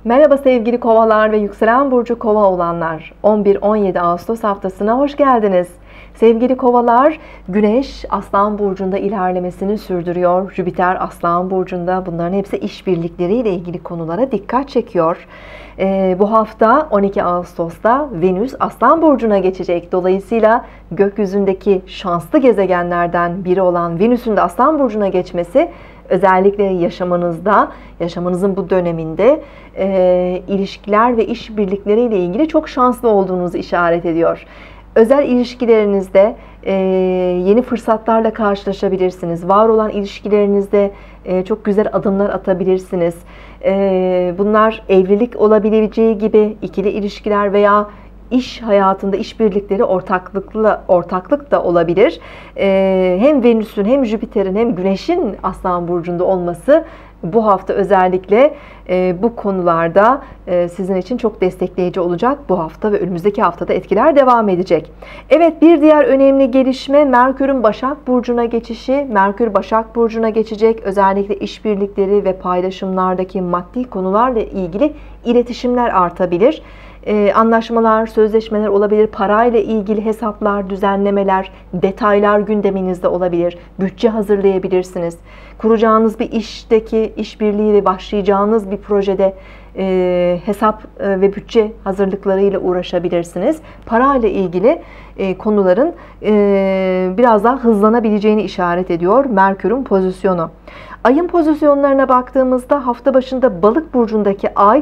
Merhaba sevgili kovalar ve yükselen burcu kova olanlar. 11-17 Ağustos haftasına hoş geldiniz. Sevgili kovalar, Güneş Aslan burcunda ilerlemesini sürdürüyor. Jüpiter Aslan burcunda, bunların hepsi işbirlikleriyle ilgili konulara dikkat çekiyor. Bu hafta 12 Ağustos'ta Venüs Aslan burcuna geçecek. Dolayısıyla gökyüzündeki şanslı gezegenlerden biri olan Venüs'ün de Aslan burcuna geçmesi özellikle yaşamanızın bu döneminde ilişkiler ve işbirlikleriyle ilgili çok şanslı olduğunuzu işaret ediyor. Özel ilişkilerinizde yeni fırsatlarla karşılaşabilirsiniz. Var olan ilişkilerinizde çok güzel adımlar atabilirsiniz. Bunlar evlilik olabileceği gibi ikili ilişkiler veya iş hayatında işbirlikleri, ortaklık da olabilir. Hem Venüs'ün hem Jüpiter'in hem Güneş'in Aslan burcunda olması bu hafta özellikle bu konularda sizin için çok destekleyici olacak. Bu hafta ve önümüzdeki haftada etkiler devam edecek. Evet, bir diğer önemli gelişme Merkür'ün Başak burcuna geçişi. Merkür Başak burcuna geçecek. Özellikle işbirlikleri ve paylaşımlardaki maddi konularla ilgili iletişimler artabilir. Anlaşmalar, sözleşmeler olabilir. Parayla ilgili hesaplar, düzenlemeler, detaylar gündeminizde olabilir. Bütçe hazırlayabilirsiniz. Kuracağınız bir işteki işbirliği ve başlayacağınız bir projede hesap ve bütçe hazırlıklarıyla uğraşabilirsiniz. Parayla ilgili konuların biraz daha hızlanabileceğini işaret ediyor Merkür'ün pozisyonu. Ayın pozisyonlarına baktığımızda hafta başında Balık burcundaki ay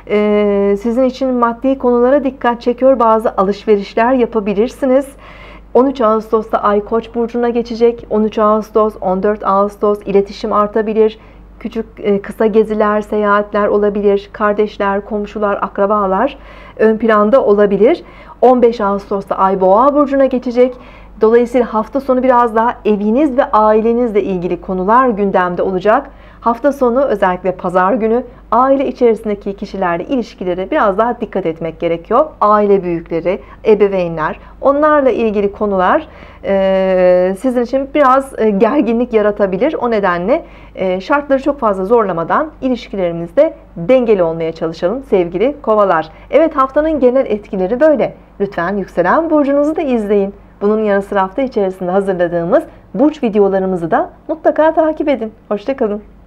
sizin için maddi konulara dikkat çekiyor. Bazı alışverişler yapabilirsiniz. 13 Ağustos'ta Ay Koç burcuna geçecek. 13 Ağustos, 14 Ağustos iletişim artabilir. Kısa geziler, seyahatler olabilir. Kardeşler, komşular, akrabalar ön planda olabilir. 15 Ağustos'ta Ay Boğa burcuna geçecek. Dolayısıyla hafta sonu biraz daha eviniz ve ailenizle ilgili konular gündemde olacak. Hafta sonu özellikle pazar günü aile içerisindeki kişilerle ilişkilere biraz daha dikkat etmek gerekiyor. Aile büyükleri, ebeveynler, onlarla ilgili konular sizin için biraz gerginlik yaratabilir. O nedenle şartları çok fazla zorlamadan ilişkilerimizde dengeli olmaya çalışalım sevgili kovalar. Evet, haftanın genel etkileri böyle. Lütfen yükselen burcunuzu da izleyin. Bunun yanı sıra hafta içerisinde hazırladığımız burç videolarımızı da mutlaka takip edin. Hoşça kalın.